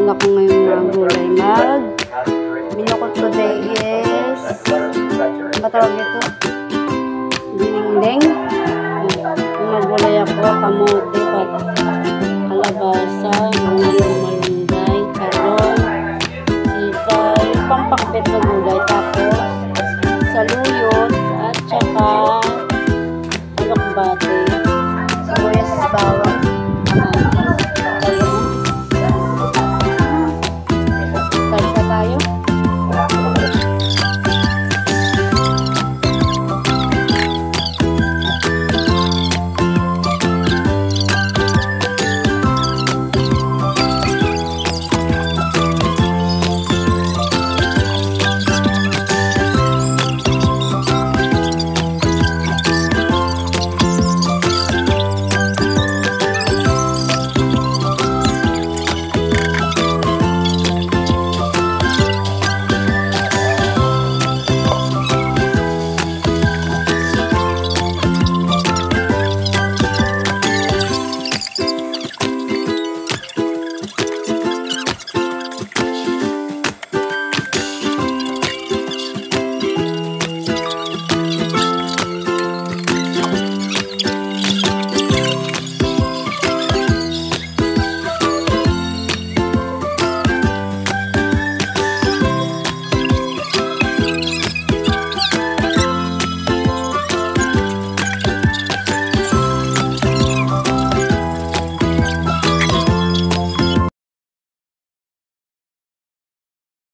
muna ko ngayon mga gulay. Menu ko today is, matawag ito? Dinding. Yung mga gulay ako, kamote, kalabasa, mga normal